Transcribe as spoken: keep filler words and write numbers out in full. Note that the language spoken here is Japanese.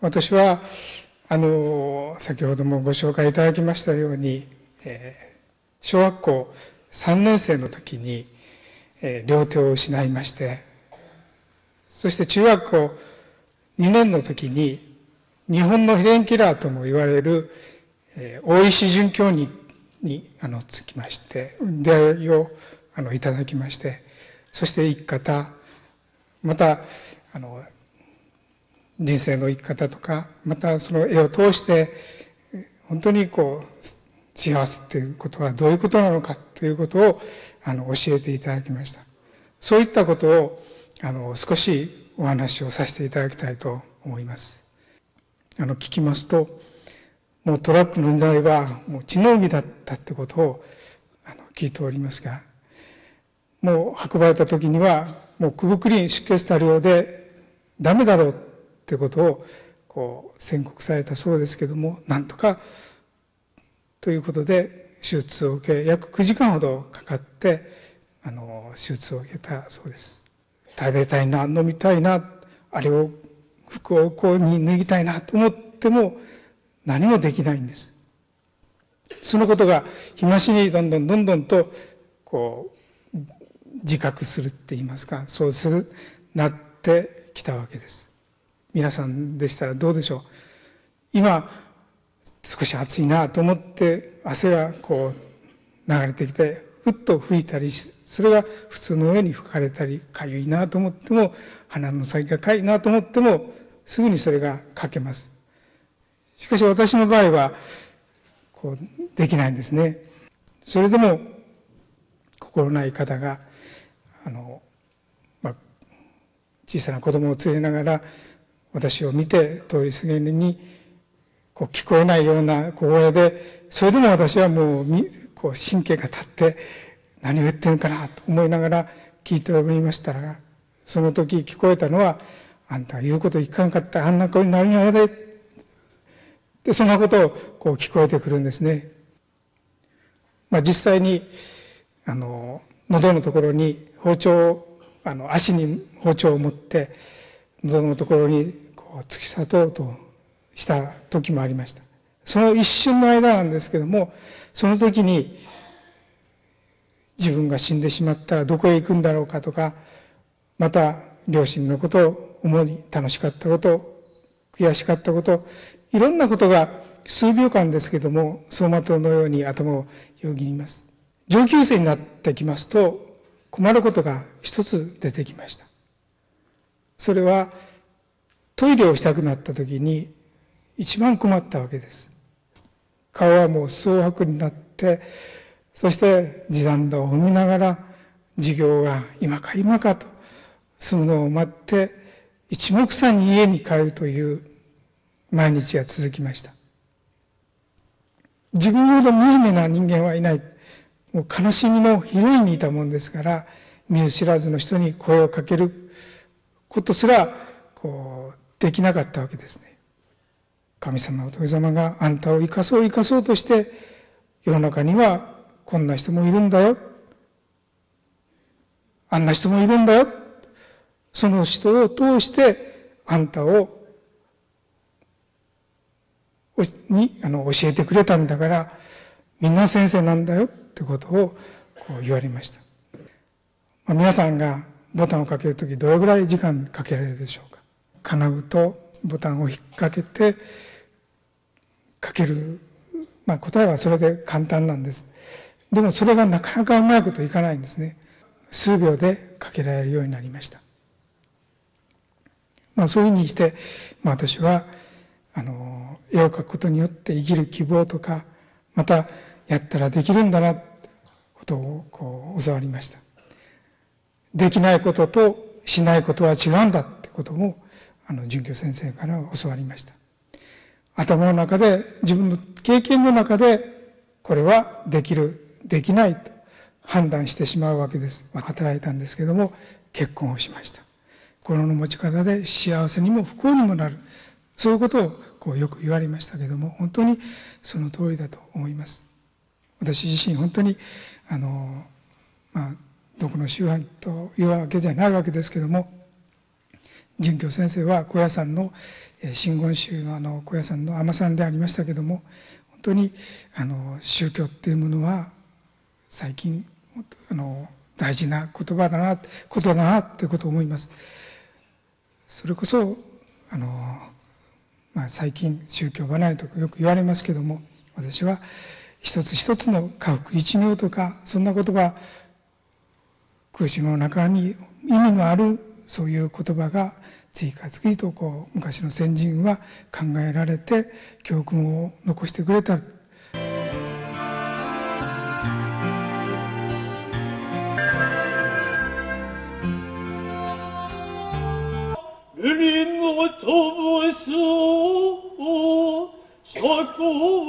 私は、あの、先ほどもご紹介いただきましたように、えー、小学校さんねん生の時に、えー、両手を失いまして、そして中学校にねんの時に、日本のヘレンキラーとも言われる、えー、大石准教に、に、あの、つきまして、出会いを、あの、いただきまして、そして生き方、また、あの、人生の生き方とか、またその絵を通して、本当にこう、幸せっていうことはどういうことなのかということを、あの、教えていただきました。そういったことを、あの、少しお話をさせていただきたいと思います。あの、聞きますと、もうトラックの荷台はもう血の海だったってことを、あの、聞いておりますが、もう運ばれた時には、もうくぶくり出血多量でダメだろうってことを、こう、宣告されたそうですけども、なんとか、ということで、手術を受け、約くじかんほどかかって、あの、手術を受けたそうです。食べたいな、飲みたいな、あれを、服をこうに脱ぎたいなと思っても、何もできないんです。そのことが、日増しにどんどんどんどんと、こう、自覚するって言いますか、そうする、なってきたわけです。皆さんでしたらどうでしょう。今、少し暑いなと思って、汗がこう、流れてきて、ふっと吹いたり、それが普通の上に吹かれたり、かゆいなと思っても、鼻の先がかゆいなと思っても、すぐにそれがかけます。しかし私の場合は、こう、できないんですね。それでも、心ない方が、あの、まあ、小さな子供を連れながら、私を見て通り過ぎるに、こう聞こえないような小声で、それでも私はもう、こう神経が立って、何を言ってるかなと思いながら聞いておりましたら、その時聞こえたのは、あんたが言うこと聞かんかった、あんな子になるんやで、で、そんなことをこう聞こえてくるんですね。まあ実際に、あの、喉のところに包丁を、あの、足に包丁を持って、喉のところにこう突き刺とうとした時もありました。その一瞬の間なんですけども、その時に自分が死んでしまったらどこへ行くんだろうかとか、また両親のことを思い、楽しかったこと、悔しかったこと、いろんなことが数秒間ですけども、走馬灯のように頭をよぎります。上級生になってきますと、困ることが一つ出てきました。それは、トイレをしたくなった時に一番困ったわけです。顔はもう蒼白になって、そして地団打を踏みながら、授業が今か今かと済むのを待って、一目散に家に帰るという毎日が続きました。自分ほど惨めな人間はいない。もう悲しみの広いにいたもんですから、見ず知らずの人に声をかけることすら、こう、できなかったわけですね。神様、仏様があんたを生かそう生かそうとして、世の中にはこんな人もいるんだよ。あんな人もいるんだよ。その人を通して、あんたを、に、あの、教えてくれたんだから、みんな先生なんだよってことをこう言われました。まあ、皆さんがボタンをかけるときどれぐらい時間かけられるでしょうか。金具とボタンを引っ掛けてかける。まあ答えはそれで簡単なんです。でもそれがなかなかうまいこといかないんですね。数秒でかけられるようになりました。まあそういうふうにして、まあ私は、あの、絵を描くことによって生きる希望とか、またやったらできるんだな、ことをこう教わりました。できないこととしないことは違うんだってことも、あの、准教先生から教わりました。頭の中で、自分の経験の中で、これはできる、できないと判断してしまうわけです。働いたんですけども、結婚をしました。心の持ち方で幸せにも不幸にもなる。そういうことをこうよく言われましたけども、本当にその通りだと思います。私自身本当に、あの、まあ、どこの宗派というわけじゃないわけですけども、 准教先生は高野山の真言宗のあの高野山の尼さんでありましたけども、本当にあの宗教っていうものは最近あの大事な言葉だなことだなっていうことを思います。それこそあの、まあ、最近宗教離れとかよく言われますけども、私は一つ一つの家福一行とかそんな言葉、空襲の中に意味のあるそういう言葉が次から次とこう昔の先人は考えられて教訓を残してくれた。 海の飛ぶそう、そこ